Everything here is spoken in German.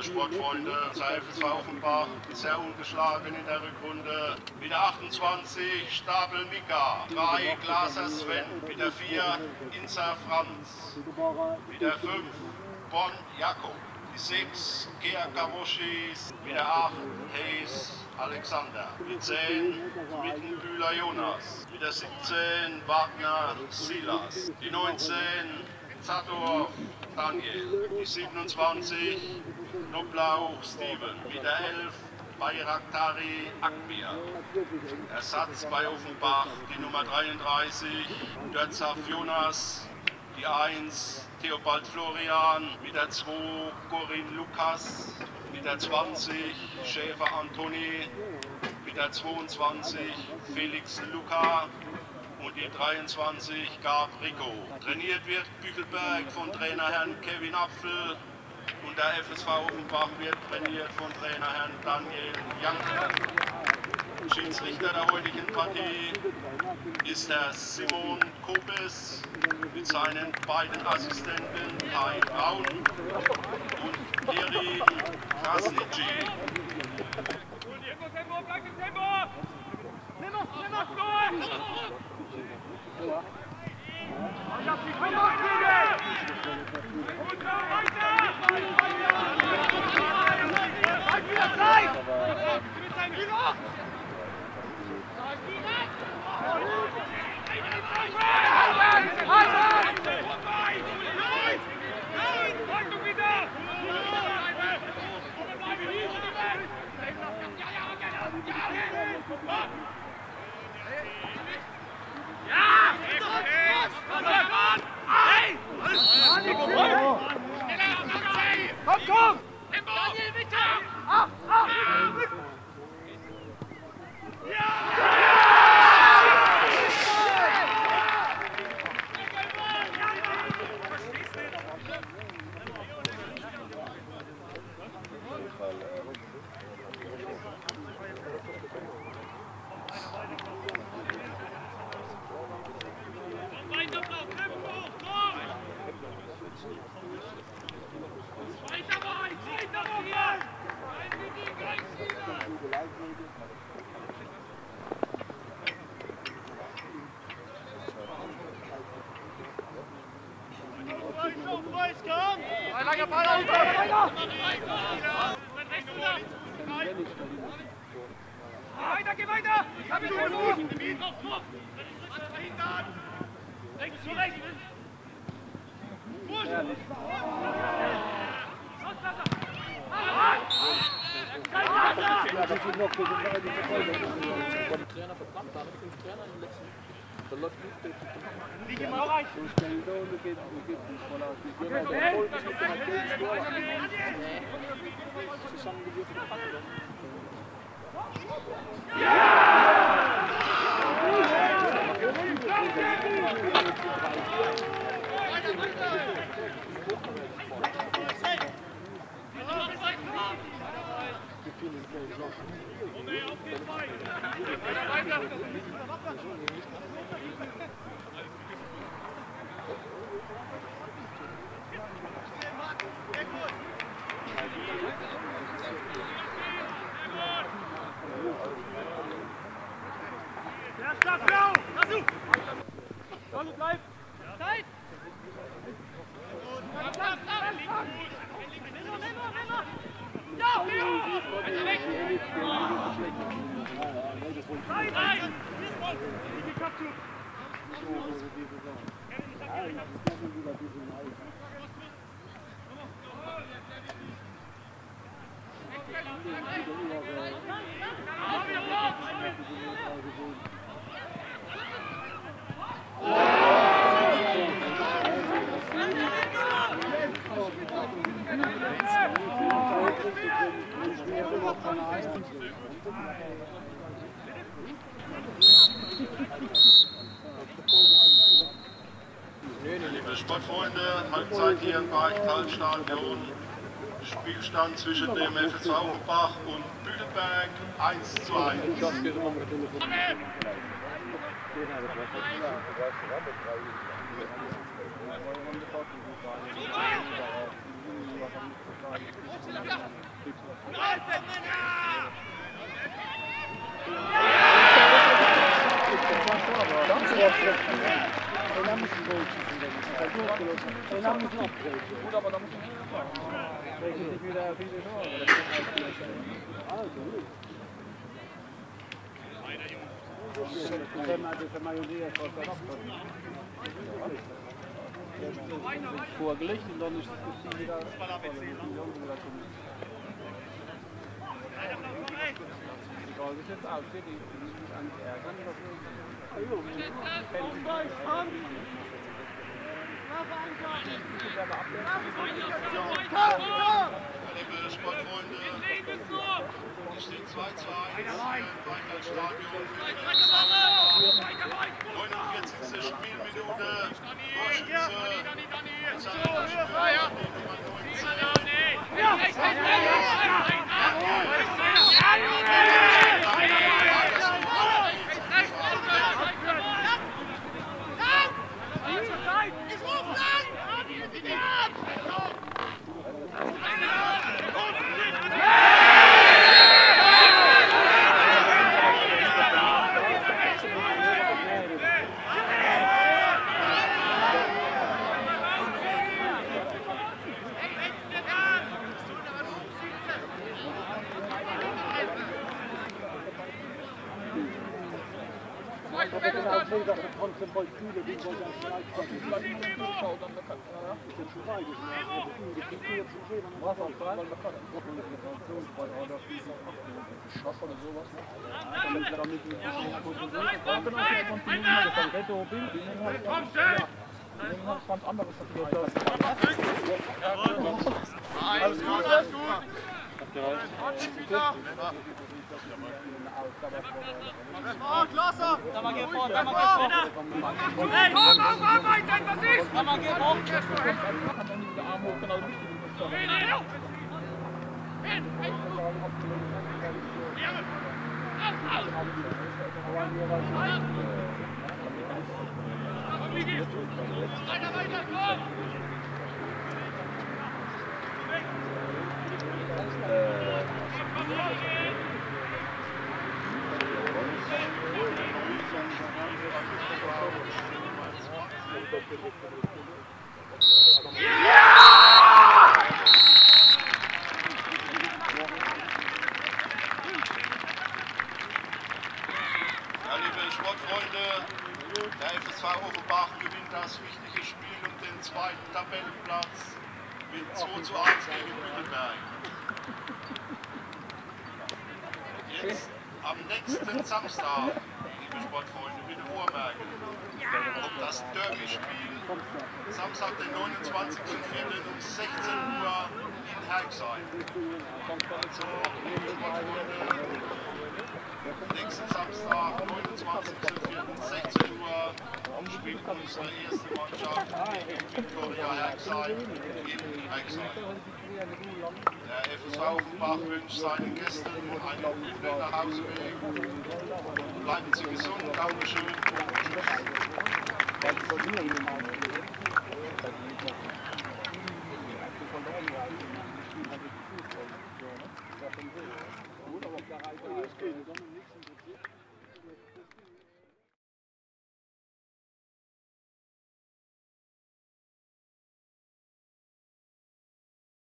Sportfreunde, der FSV Offenbach sehr ungeschlagen in der Rückrunde. Mit der 28 Stapel Mika, 3 Glaser Sven, mit der 4 Inser Franz, mit der 5 Bon Jakob, die 6 Gea Kawoschis, mit der 8 Hayes Alexander, mit 10 Mittenbühler Jonas, mit der 17 Wagner Silas, die 19 Zadorf Daniel, die 27 Noblauch Steven, mit der 11 Bayraktari Akbir. Ersatz bei Offenbach die Nummer 33 Dörzaf Jonas, die 1 Theobald Florian, mit der 2 Corinne Lukas, mit der 20 Schäfer Antoni, mit der 22 Felix Luca und die 23 Gab Rico. Trainiert wird Büchelberg von Trainerherrn Kevin Apfel und der FSV Offenbach wird trainiert von Trainerherrn Daniel Janke. Schiedsrichter der heutigen Partie ist Herr Simon Kopes mit seinen beiden Assistenten Kai Braun und Erin Krasnitschi. Komm! Daniel, bitte! Auf! Langer Ball auf! Weiter, geh weiter! Hab ich schon gut! Rechts zu rechts! Trainer verbrannt, da haben wir 5 Trainer im letzten. Da läuft nicht. Lieg im Bereich! Zusammengewürfelte Packung. Bleib! Zeit! Liebe Sportfreunde, Halbzeit hier im Beichtalstadion. Spielstand zwischen dem FSV Offenbach und Büchelberg 1:1. Ja! Den haben wir schon abgedreht. Gut, aber da muss man nicht fahren. Rechnet sich wieder viele noch, aber das kann halt vielleicht sein. Also, gut. Das haben wir für Majoria vorgelegt und dann ist das Team wieder egal wie es jetzt aussieht, ich muss mich eigentlich ärgern, dass wir Liebe Sportfreunde, es steht 2:1 im Weinwaldstadion. 49. Spielminute. Torschütze. Ganz anderes. Alles gut, alles gut. Klasse! Da mal geh vor, da mal geh vor. Hey, komm, weiter, was ist? Da mal geh vor. Kann man nicht den Arm hoch, genau richtig. Weiter, weiter, komm! Ja, liebe Sportfreunde, der FSV Offenbach gewinnt das wichtige Spiel um den zweiten Tabellenplatz mit 2:1 gegen Mittelberg. Jetzt am nächsten Samstag, liebe Sportfreunde, bitte vormerken, kommt das Derby-Spiel. Samstag, den 29.04. um 16 Uhr in Herxheim. Also, liebe Sportfreunde, nächsten Samstag, 29.04. 16 Uhr, spielt unsere erste Mannschaft gegen Viktoria Herxheim in Herxheim. Der FSV Offenbach wünscht seinen Gästen einen guten Nachhauseweg. Bleiben Sie gesund, Dankeschön.